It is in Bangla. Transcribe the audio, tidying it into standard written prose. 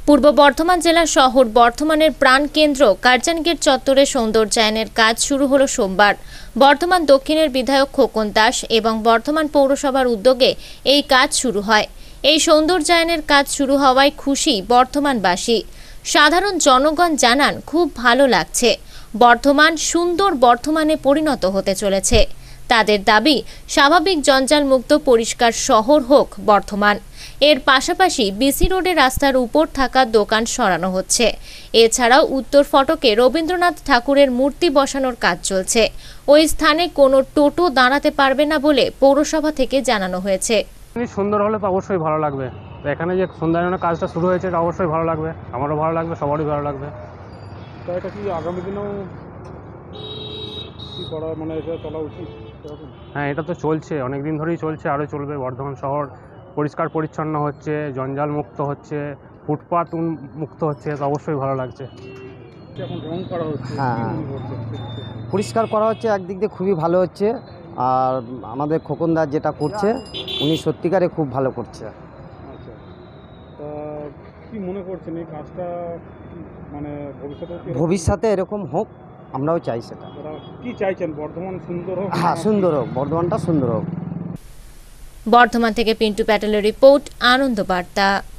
পূর্ব বর্ধমান জেলার শহর বর্ধমানের প্রাণকেন্দ্র কার্জানগেট চত্বরে সৌন্দর্যায়নের কাজ শুরু হলো সোমবার। বর্ধমান দক্ষিণের বিধায়ক খোকন দাস এবং বর্ধমান পৌরসভার উদ্যোগে এই কাজ শুরু হয়। এই সৌন্দর্যায়নের কাজ শুরু হওয়ায় খুশি বর্ধমানবাসী। সাধারণ জনগণ জানান, খুব ভালো লাগছে, বর্ধমান সুন্দর বর্ধমানে পরিণত হতে চলেছে। তাদের দাবি, স্বাভাবিক জঞ্জালমুক্ত পরিষ্কার শহর হোক বর্ধমান। এর পাশাপাশি বিসি রোডে রাস্তার উপর থাকা দোকান সরানো হচ্ছে। এছাড়াও উত্তর ফটকে রবীন্দ্রনাথ ঠাকুরের মূর্তি বসানোর কাজ চলছে। ওই স্থানে কোনো টোটো দাঁড়াতে পারবে না বলে পৌরসভা থেকে জানানো হয়েছে। সুন্দর হলে তো অবশ্যই ভালো লাগবে। তো এখানে যে সৌন্দর্যায়নের কাজটা শুরু হয়েছে এটা অবশ্যই ভালো লাগবে, আমারও ভালো লাগবে, সবারই ভালো লাগবে। তো এটা কি আগামী দিনেও কি করা মানে এটা চলা উচিত? হ্যাঁ, এটা তো চলছে, অনেক দিন ধরেই চলছে, আরও চলবে। বর্ধমান শহর পরিষ্কার পরিচ্ছন্ন হচ্ছে, জঞ্জাল মুক্ত হচ্ছে, ফুটপাত মুক্ত হচ্ছে, তো অবশ্যই ভালো লাগছে। এখন রং করা হচ্ছে, হ্যাঁ, পরিষ্কার করা হচ্ছে, একদিক দিয়ে খুবই ভালো হচ্ছে। আর আমাদের খোকনদার যেটা করছে উনি সত্যিকারে খুব ভালো করছে। আচ্ছা, তা কি মনে করছেন এই কাজটা মানে ভবিষ্যতে এরকম হোক, আমরাও চাই সেটা। কি চাইছেন, বর্ধমান সুন্দর হোক? হ্যাঁ, সুন্দর হোক, বর্ধমানটা সুন্দর হোক। বর্ধমান থেকে পিন্টু প্যাটেলের রিপোর্ট, আনন্দ বার্তা।